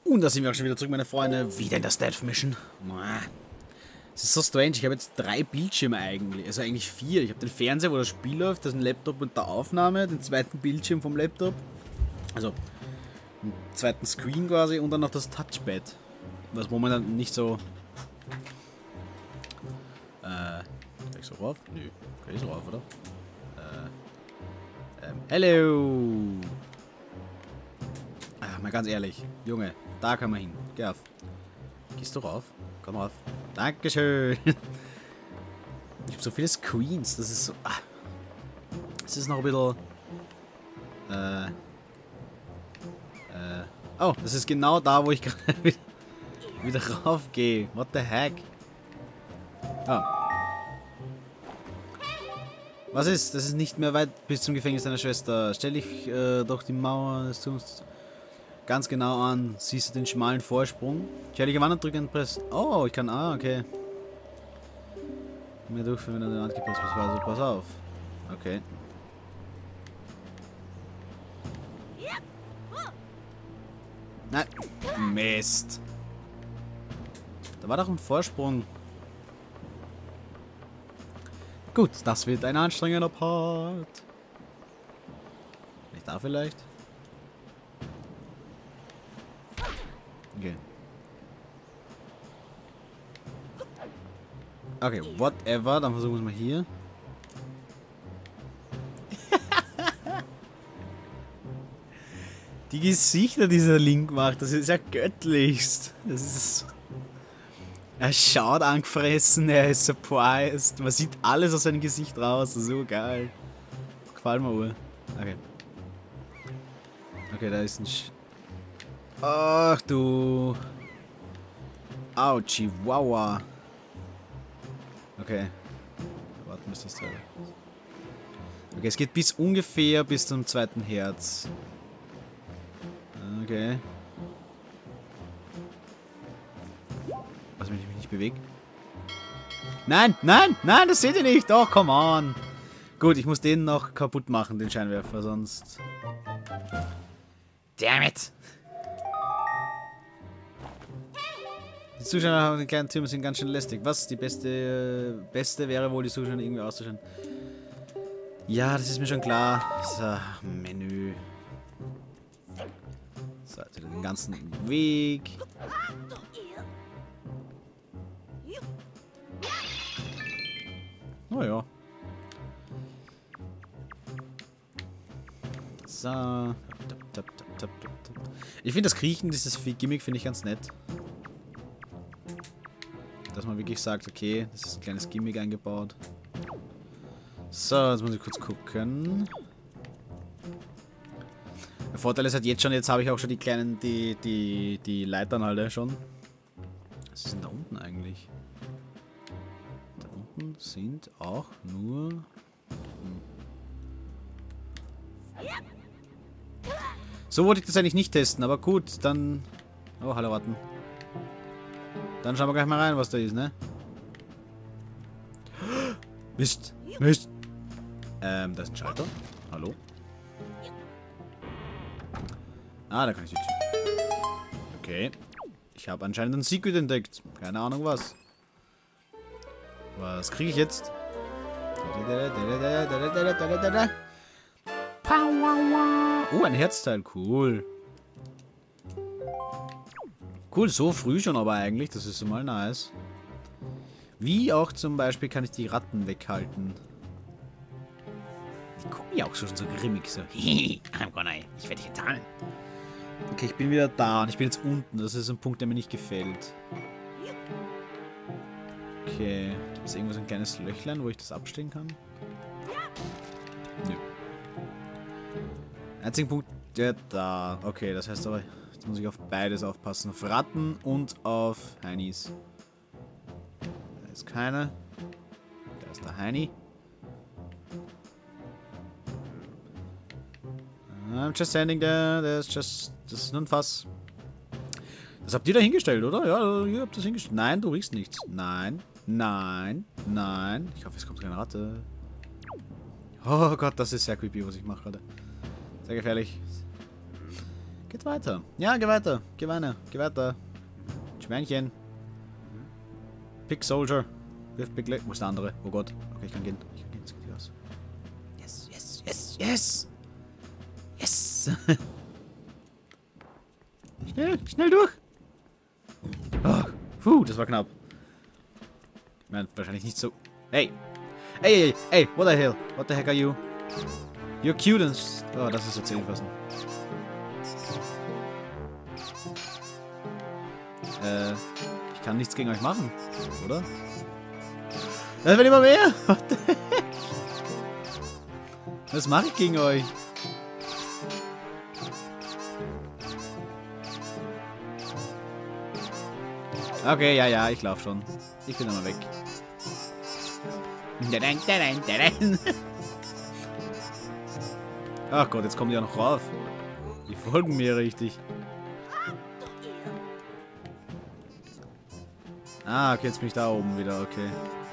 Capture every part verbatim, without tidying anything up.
Und da sind wir auch schon wieder zurück, meine Freunde. Wieder in der Stealth Mission. Es ist so strange. Ich habe jetzt drei Bildschirme eigentlich. Also eigentlich vier. Ich habe den Fernseher, wo das Spiel läuft, das ist ein Laptop mit der Aufnahme, den zweiten Bildschirm vom Laptop. Also einen zweiten Screen quasi und dann noch das Touchpad. Was momentan nicht so. Äh. Kann ich so rauf? Nö. Kann ich so rauf, oder? Äh. Ähm. Hello! Ah, mal ganz ehrlich. Junge, da kann man hin. Geh auf. Gehst du rauf? Komm rauf. Dankeschön. Ich habe so viele Screens. Das ist so. Ah. Das ist noch ein bisschen. Äh. Äh. Oh, das ist genau da, wo ich gerade wieder, wieder rauf gehe. What the heck? Oh. Was ist? Das ist nicht mehr weit bis zum Gefängnis deiner Schwester. Stell dich äh, doch die Mauer des Turms ganz genau an. Siehst du den schmalen Vorsprung? Ich hätte gewandert, drücke und Press. Oh, ich kann. Ah, okay. Mir durch, wenn du an die Wand gepasst bist. Also pass auf. Okay. Nein. Mist. Da war doch ein Vorsprung. Gut, das wird ein anstrengender Part. Nicht da vielleicht? Okay. Okay, whatever. Dann versuchen wir es mal hier. Die Gesichter, die dieser Link macht, das ist ja göttlichst. Das ist. Er schaut angefressen, er ist surprised. Man sieht alles aus seinem Gesicht raus. Das ist so geil. Gefällt mir Uhr. Okay. Okay, da ist ein. Sch Ach du. Au, Chihuahua. Okay. Warten, bis das da. Okay, es geht bis ungefähr bis zum zweiten Herz. Okay. Was, wenn ich mich nicht bewege? Nein, nein, nein, das seht ihr nicht. Oh, come on. Gut, ich muss den noch kaputt machen, den Scheinwerfer, sonst. Damn it. Die Zuschauer haben den kleinen Türme sind ganz schön lästig. Was? Die beste, äh, beste wäre wohl, die Zuschauer irgendwie auszuschauen. Ja, das ist mir schon klar. So, Menü. So, jetzt den ganzen Weg. Oh ja. So. Ich finde das Kriechen, dieses Gimmick, finde ich ganz nett. Dass man wirklich sagt, okay, das ist ein kleines Gimmick eingebaut. So, jetzt muss ich kurz gucken. Der Vorteil ist halt jetzt schon, jetzt habe ich auch schon die kleinen, die, die, die Leitern alle schon. Was ist denn da unten eigentlich? Da unten sind auch nur... Hm. So wollte ich das eigentlich nicht testen, aber gut, dann... Oh, hallo, warten. Dann schauen wir gleich mal rein, was da ist, ne? Mist, Mist. Ähm, da ist ein Schalter. Hallo? Ah, da kann ich die Tür. Okay. Ich habe anscheinend ein Secret entdeckt. Keine Ahnung was. Was kriege ich jetzt? Oh, ein Herzteil. Cool. Cool, so früh schon aber eigentlich. Das ist so mal nice. Wie auch zum Beispiel kann ich die Ratten weghalten. Die gucken ja auch schon so grimmig. So, I'm gonna, ich werde dich enttarnen. Okay, ich bin wieder da und ich bin jetzt unten. Das ist ein Punkt, der mir nicht gefällt. Okay, gibt es irgendwo so ein kleines Löchlein, wo ich das abstellen kann? Nö. Einziger Punkt, der da. Okay, das heißt aber, jetzt muss ich auf beides aufpassen. Auf Ratten und auf Heinis. Da ist keine. Da ist der Heini. I'm just standing there. There's just... Das ist nur ein Fass. Das habt ihr da hingestellt, oder? Ja, ihr habt das hingestellt. Nein, du riechst nichts. Nein. Nein. Nein. Ich hoffe, es kommt keine Ratte. Oh Gott, das ist sehr creepy, was ich mache gerade. Sehr gefährlich. Geht weiter. Ja, geh weiter. Geh weiter. Geh weiter. Schweinchen. Big Soldier. Wirf Big Leg. Wo ist der andere? Oh Gott. Okay, ich kann gehen. Ich kann gehen. Es geht hier aus. Yes, yes, yes, yes. Yes. Schnell, schnell durch. Oh, puh, das war knapp. Ich meine, wahrscheinlich nicht so. Hey. Hey, hey, hey, what the hell? What the heck are you? You're cute and... Oh, das ist so zehnfassen. Äh, ich kann nichts gegen euch machen, oder? Das wird immer mehr! What the heck? Was mache ich gegen euch? Okay, ja, ja, ich lauf schon. Ich bin immer weg. Ach Gott, jetzt kommen die ja noch rauf. Die folgen mir richtig. Ah, okay, jetzt bin ich da oben wieder, okay.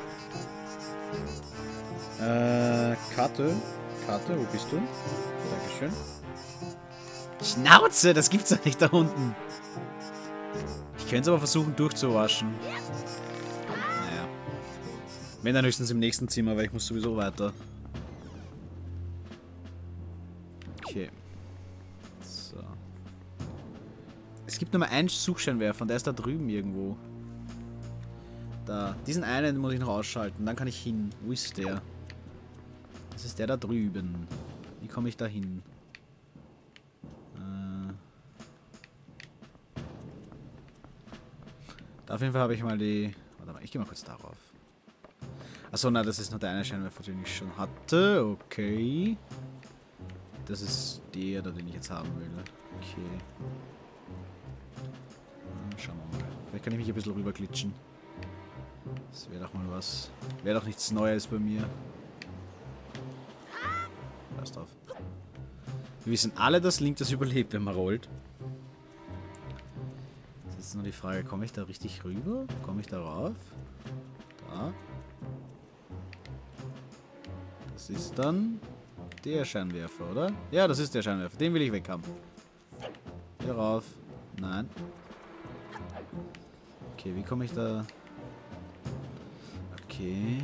Äh, Karte. Karte, wo bist du? Dankeschön. Schnauze, das gibt's doch nicht da unten. Ich könnte es aber versuchen durchzuwaschen. Naja. Wenn dann höchstens im nächsten Zimmer, weil ich muss sowieso weiter. Okay. So. Es gibt nur mal einen Suchscheinwerfer und der ist da drüben irgendwo. Da. Diesen einen muss ich noch ausschalten. Dann kann ich hin. Wo ist der? Das ist der da drüben. Wie komme ich da hin? Äh. Da auf jeden Fall habe ich mal die... Warte mal, ich gehe mal kurz darauf. Achso, nein, das ist nur der eine Scheinwerfer, den ich schon hatte. Okay. Das ist der, den ich jetzt haben will. Okay. Schauen wir mal. Vielleicht kann ich mich ein bisschen rüber glitschen. Das wäre doch mal was. Wäre doch nichts Neues bei mir. Passt auf. Wir wissen alle, dass Link das überlebt, wenn man rollt. Jetzt ist nur die Frage, komme ich da richtig rüber? Komme ich da rauf? Da. Das ist dann der Scheinwerfer, oder? Ja, das ist der Scheinwerfer. Den will ich weg haben. Hier rauf. Nein. Okay, wie komme ich da... Okay.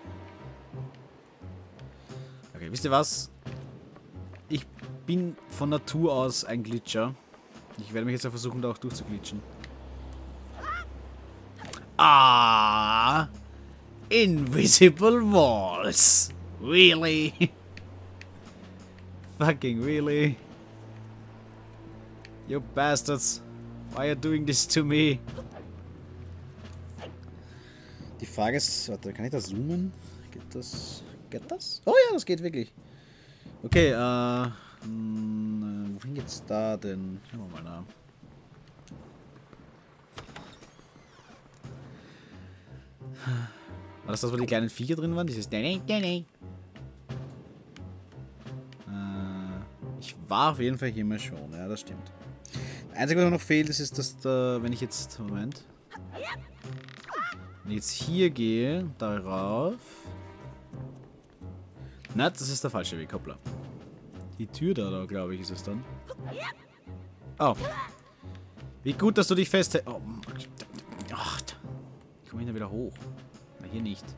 Okay, wisst ihr was? Ich bin von Natur aus ein Glitcher. Ich werde mich jetzt ja versuchen, da auch durchzuglitschen. Ah! Invisible Walls! Really? Fucking really? You bastards! Why are you doing this to me? Die Frage ist, warte, kann ich das zoomen? Geht das? Geht das? Oh ja, das geht wirklich. Okay, äh, mh, wohin geht's da denn? Schauen wir mal nach. War das das, wo die kleinen Viecher drin waren? Dieses Danny, Danny. Äh, ich war auf jeden Fall hier mal schon, ja, das stimmt. Das Einzige, was noch fehlt, ist, ist dass da, wenn ich jetzt, Moment. Wenn ich jetzt hier gehe, darauf. Nein, das ist der falsche Weg, hoppla. Die Tür da, da glaube ich, ist es dann. Oh. Wie gut, dass du dich festhältst. Oh. Ach, ich komme hier wieder hoch. Na, hier nicht.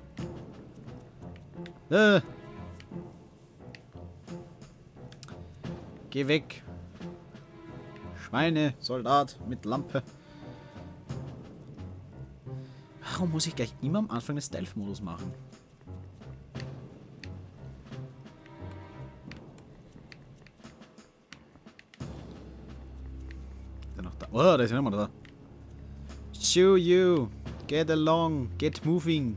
Äh. Geh weg. Schweine, Soldat mit Lampe. Warum muss ich gleich immer am Anfang des Stealth-Modus machen? Ist der noch da? Oh, da ist ja nochmal da. Shoo you. Get along. Get moving.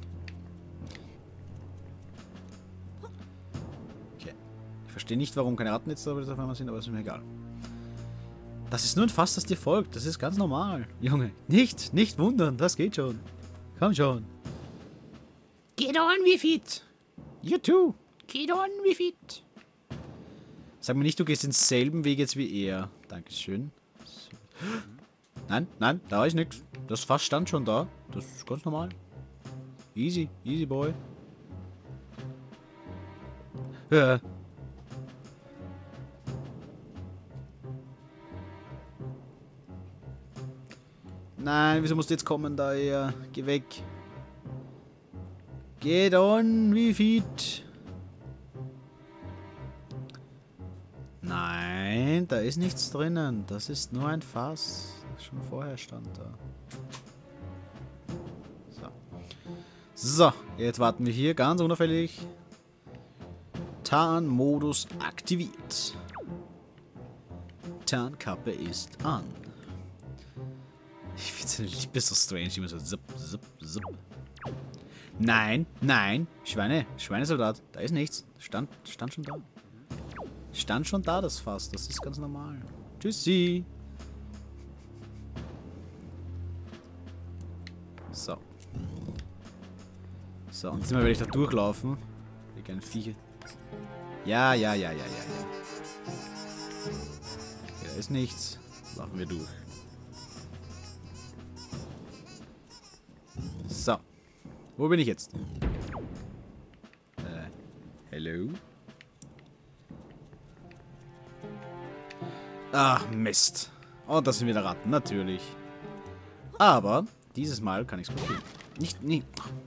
Okay. Ich verstehe nicht, warum keine Ratten jetzt da auf einmal sind, aber das ist mir egal. Das ist nur ein Fass, das dir folgt. Das ist ganz normal. Junge, nicht, nicht wundern. Das geht schon. Komm schon. Get on with it. You too. Get on with it. Sag mir nicht, du gehst denselben Weg jetzt wie er. Dankeschön. So. Nein, nein, da ist nichts. Das Fass stand schon da. Das ist ganz normal. Easy, easy boy. Ja. Nein, wieso musst du jetzt kommen da eher? Geh weg. Geht on, wie fit. Nein, da ist nichts drinnen. Das ist nur ein Fass. Das schon vorher stand da. So. So, jetzt warten wir hier ganz unauffällig. Tarnmodus aktiviert. Tarnkappe ist an. Ich finde es ein bisschen strange, immer so zip, zip, zip. Nein, nein, Schweine, Schweinesoldat, da ist nichts. Stand, stand schon da. Stand schon da, das Fass, das ist ganz normal. Tschüssi. So. So, und jetzt werde ich da durchlaufen. Die kleinen Viecher. Ja, ja, ja, ja, ja, ja. Okay, da ist nichts. Laufen wir durch. So. Wo bin ich jetzt? Äh, hello? Ach, Mist. Und das sind wieder Ratten, natürlich. Aber, dieses Mal kann ich es blockieren. Nicht, nie.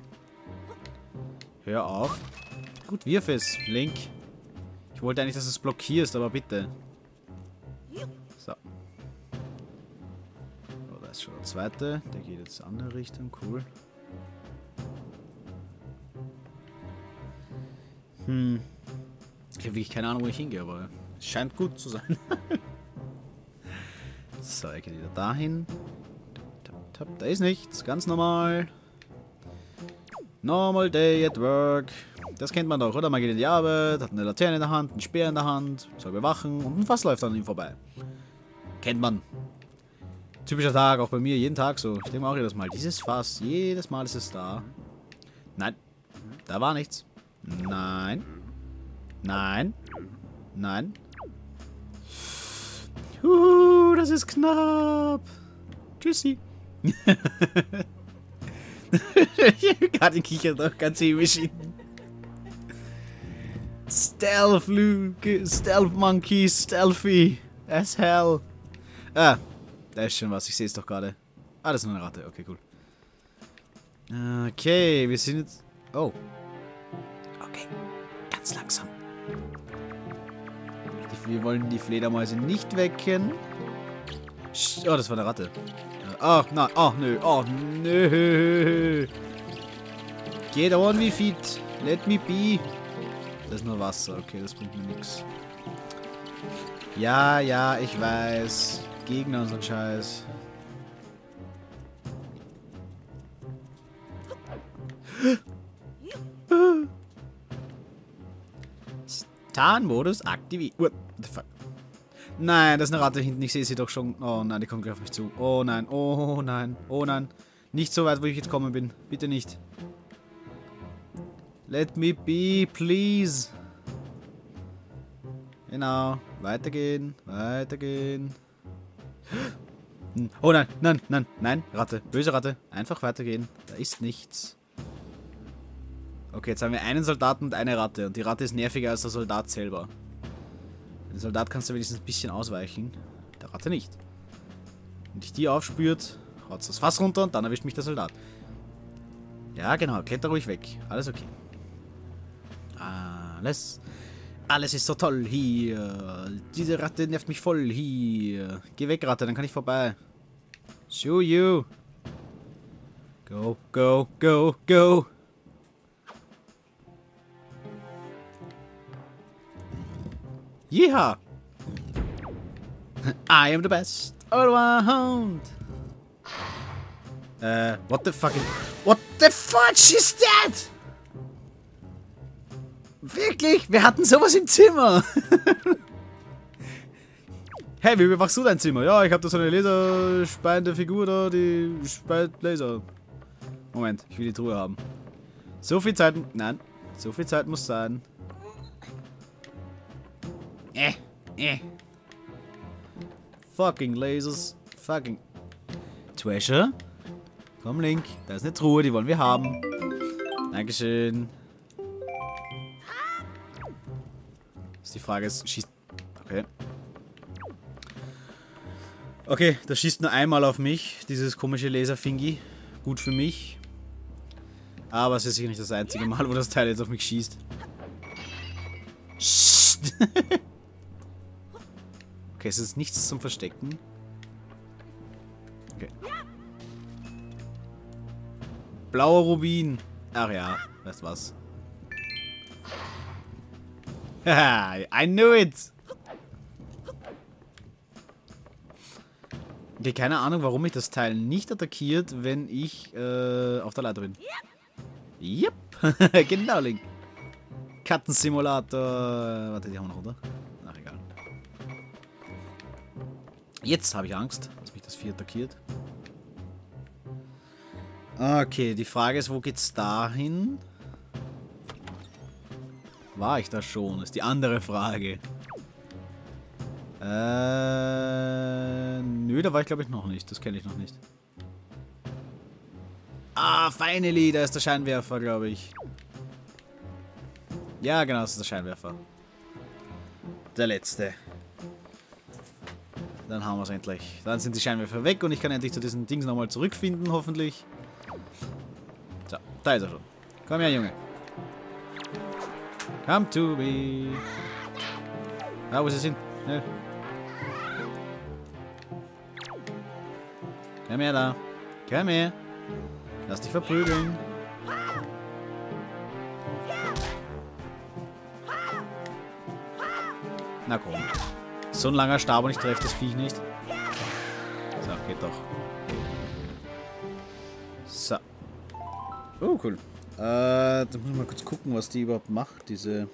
Hör auf. Gut, wirf es, Link. Ich wollte eigentlich, dass du es blockierst, aber bitte. So. Oh, da ist schon der zweite. Der geht jetzt in die andere Richtung. Cool. Hm. Ich habe wirklich keine Ahnung, wo ich hingehe, aber es scheint gut zu sein. So, er geht wieder dahin. Da ist nichts. Ganz normal. Normal day at work. Das kennt man doch, oder? Man geht in die Arbeit, hat eine Laterne in der Hand, einen Speer in der Hand, soll bewachen und ein Fass läuft an ihm vorbei. Kennt man. Typischer Tag, auch bei mir, jeden Tag so. Ich denke mir auch jedes Mal, dieses Fass, jedes Mal ist es da. Nein, da war nichts. Nein. Nein. Nein. Huhu, das ist knapp. Tschüssi. Ich habe gerade gekichert, noch ganz hämisch. Stealth, Luke, Stealth Monkey, Stealthy as hell. Ah, da ist schon was, ich sehe es doch gerade. Ah, das ist nur eine Ratte, okay, cool. Okay, wir sind jetzt... Oh. Okay, ganz langsam. Wir wollen die Fledermäuse nicht wecken. Oh, das war eine Ratte. Oh, nein, oh, nö, oh, nö. Geht on wie feet. Let me be. Das ist nur Wasser, okay, das bringt mir nichts. Ja, ja, ich weiß. Gegner und so ein Scheiß. Tarnmodus aktiviert. What the fuck? Nein, das ist eine Ratte hinten. Ich sehe sie doch schon. Oh nein, die kommt gleich auf mich zu. Oh nein, oh nein, oh nein. Nicht so weit, wo ich jetzt kommen bin. Bitte nicht. Let me be, please. Genau. Weitergehen, weitergehen. Oh nein, nein, nein, nein. Ratte, böse Ratte. Einfach weitergehen. Da ist nichts. Okay, jetzt haben wir einen Soldaten und eine Ratte. Und die Ratte ist nerviger als der Soldat selber. Den Soldat kannst du wenigstens ein bisschen ausweichen. Der Ratte nicht. Wenn dich die aufspürt, haut das Fass runter und dann erwischt mich der Soldat. Ja, genau. Kletter ruhig weg. Alles okay. Alles. Alles ist so toll hier. Diese Ratte nervt mich voll hier. Geh weg, Ratte, dann kann ich vorbei. Show you. Go, go, go, go. Yeehaw! I am the best around. Äh, what the fuck is... What the fudge is that? Wirklich? Wir hatten sowas im Zimmer. Hey, wie bewachst du dein Zimmer? Ja, ich habe da so eine laserspeiende Figur da, die speit Laser. Moment, ich will die Truhe haben. So viel Zeit... Nein, so viel Zeit muss sein. Eh, eh. Fucking Lasers. Fucking... Treasure? Komm, Link. Da ist eine Truhe, die wollen wir haben. Dankeschön. Die Frage ist, schießt... Okay. Okay, das schießt nur einmal auf mich, dieses komische Laserfingi. Gut für mich. Aber es ist sicher nicht das einzige Mal, wo das Teil jetzt auf mich schießt. Okay, es ist nichts zum Verstecken. Okay. Blauer Rubin. Ach ja, weißt was. Haha, I knew it! Okay, keine Ahnung, warum mich das Teil nicht attackiert, wenn ich äh, auf der Leiter bin. Yep, genau, Link. Kartensimulator. Warte, die haben wir noch, oder? Ach, egal. Jetzt habe ich Angst, dass mich das Vieh attackiert. Okay, die Frage ist, wo geht's dahin? War ich da schon? Ist die andere Frage. Äh, nö, da war ich glaube ich noch nicht. Das kenne ich noch nicht. Ah, finally, da ist der Scheinwerfer, glaube ich. Ja, genau, das ist der Scheinwerfer. Der letzte. Dann haben wir es endlich. Dann sind die Scheinwerfer weg und ich kann endlich zu diesen Dings nochmal zurückfinden, hoffentlich. So, da ist er schon. Komm her, Junge. Come to me. Ah, wo ist es hin? Ja. Komm her da. Komm her. Lass dich verprügeln. Na komm. So ein langer Stab und ich treffe das Viech nicht. So, geht doch. So. Oh, cool. Äh, da muss ich mal kurz gucken, was die überhaupt macht, diese...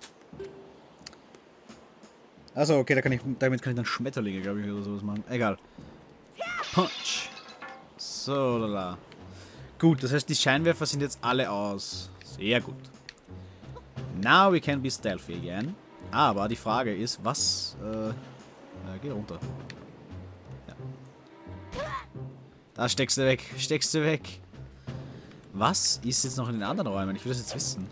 Achso, okay, da kann ich, damit kann ich dann Schmetterlinge, glaube ich, oder sowas machen. Egal. Punch. So, lala. Gut, das heißt, die Scheinwerfer sind jetzt alle aus. Sehr gut. Now we can be stealthy again. Aber die Frage ist, was... Äh, äh, geh runter. Ja. Da steckst du weg. Steckst du weg. Was ist jetzt noch in den anderen Räumen? Ich will das jetzt wissen.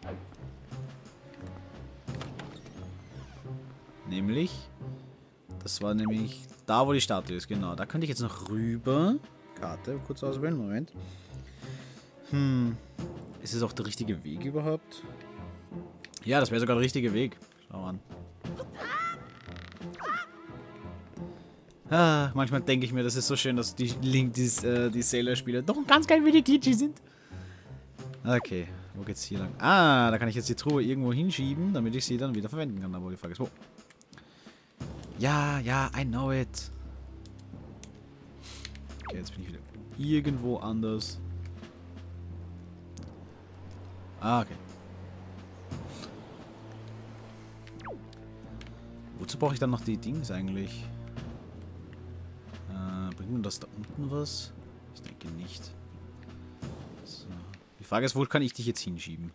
Nämlich... Das war nämlich da, wo die Statue ist. Genau, da könnte ich jetzt noch rüber. Karte, kurz auswählen. Moment. Hm. Ist es auch der richtige Weg überhaupt? Ja, das wäre sogar der richtige Weg. Schau an. Ah, manchmal denke ich mir, das ist so schön, dass die Link, die, äh, die Sailor-Spieler doch ein ganz klein wenig glitchy sind. Okay, wo geht's hier lang? Ah, da kann ich jetzt die Truhe irgendwo hinschieben, damit ich sie dann wieder verwenden kann. Aber die Frage ist, wo? Ja, ja, I know it. Okay, jetzt bin ich wieder irgendwo anders. Ah, okay. Wozu brauche ich dann noch die Dings eigentlich? Äh, bringt mir das da unten was? Ich denke nicht. So. Die Frage ist, wo kann ich dich jetzt hinschieben?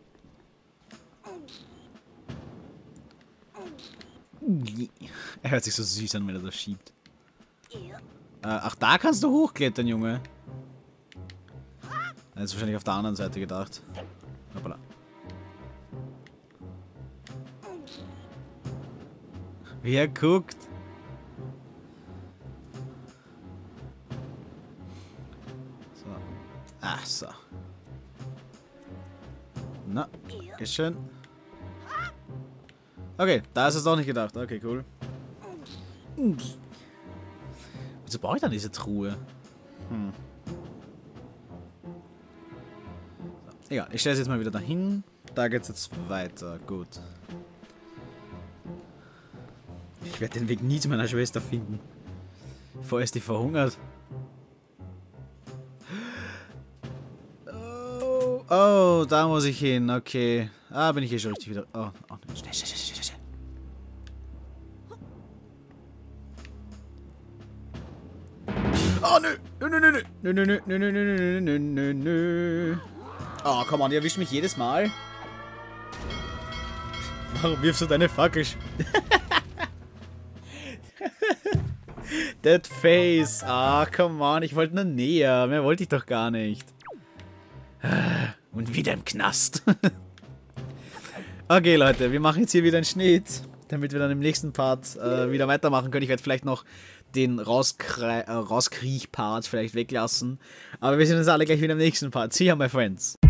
Er hört sich so süß an, wenn er das schiebt. Äh, ach, da kannst du hochklettern, Junge. Er ist wahrscheinlich auf der anderen Seite gedacht. Hoppala. Wie er guckt. So. Ach so. Na, ist schön. Okay, da ist es auch nicht gedacht. Okay, cool. Wieso brauche ich dann diese Truhe? Hm. So, egal, ich stelle es jetzt mal wieder dahin. Da geht es jetzt weiter. Gut. Ich werde den Weg nie zu meiner Schwester finden. Vorher ist die verhungert. Oh, oh, da muss ich hin. Okay. Ah, bin ich hier schon richtig wieder. Oh, oh schnell, schnell, schnell, schnell, schnell. Oh, nö. Nö, nö, nö, nö, nö, nö, nö, nö, nö, nö, nö, nö. Oh, komm on, die erwischt mich jedes Mal. Warum wirfst du deine Fackel? That face. Ah, come on, ich wollte nur näher. Mehr wollte ich doch gar nicht. Und wieder im Knast. Okay, Leute, wir machen jetzt hier wieder einen Schnitt, damit wir dann im nächsten Part äh, wieder weitermachen können. Ich werde vielleicht noch den Rauskrie äh, Rauskriech-Part vielleicht weglassen. Aber wir sehen uns alle gleich wieder im nächsten Part. See ya, my friends.